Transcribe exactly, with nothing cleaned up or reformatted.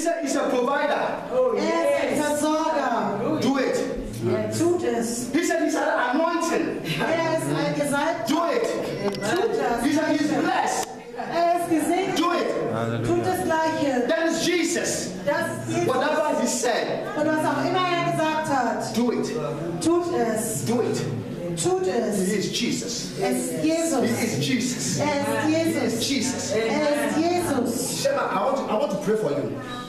said he's a provider. Oh, yes. Versorger. Do it. Er tut es. He said he's an anointing. Er ist ein Gesalbter. Do it. Er tut das. He said he's blessed. Er ist gesegnet. Do it. Tut das Gleiche. That is Jesus. Das ist Jesus. Whatever he said. Und was auch immer er gesagt hat. Do it. Tut es. Do it. Tut He es. is Jesus. Es ist Jesus. He is Jesus. Er ist He is Jesus. Jesus. Er ist Jesus. Shema, I want to, I want to pray for you.